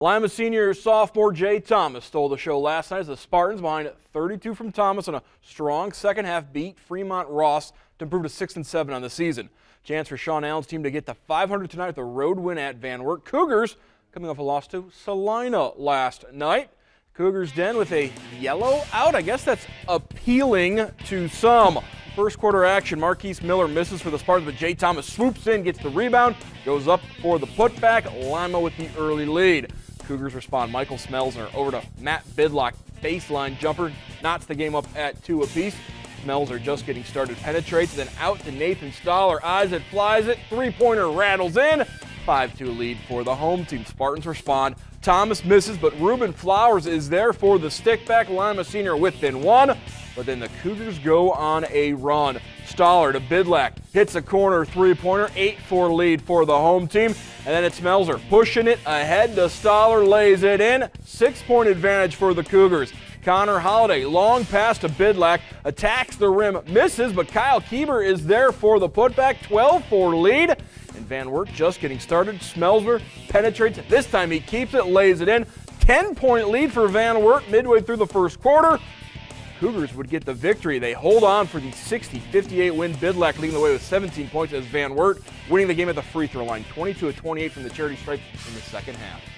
Lima senior sophomore Jay Thomas stole the show last night as the Spartans, behind 32 from Thomas, on a strong second half beat Fremont Ross to improve to 6-7 on the season. Chance for Sean Allen's team to get to 500 tonight with a road win at Van Wert. Cougars coming off a loss to Salina last night. Cougars den with a yellow out. I guess that's appealing to some. First quarter action, Marquise Miller misses for the Spartans, but Jay Thomas swoops in, gets the rebound, goes up for the putback. Lima with the early lead. Cougars respond. Michael Smelzer over to Matt Bidlock. Baseline jumper knots the game up at 2 apiece. Smelzer just getting started, penetrates, then out to Nathan Stoller. Eyes it, flies it, three-pointer rattles in. 5-2 lead for the home team. Spartans respond. Thomas misses, but Ruben Flowers is there for the stick back. Lima senior within one, but then the Cougars go on a run. Stoller to Bidlack, hits a corner three-pointer, 8-4 lead for the home team. And then it's Smelzer pushing it ahead to Stoller, lays it in. 6-point advantage for the Cougars. Connor Holiday, long pass to Bidlack, attacks the rim, misses, but Kyle Kieber is there for the putback. 12-4 lead. And Van Wert just getting started. Smelzer penetrates. This time he keeps it, lays it in. 10-point lead for Van Wert midway through the first quarter. Cougars would get the victory. They hold on for the 60-58 win. Bidlack leading the way with 17 points as Van Wert winning the game at the free throw line. 22 of 28 from the charity stripe in the second half.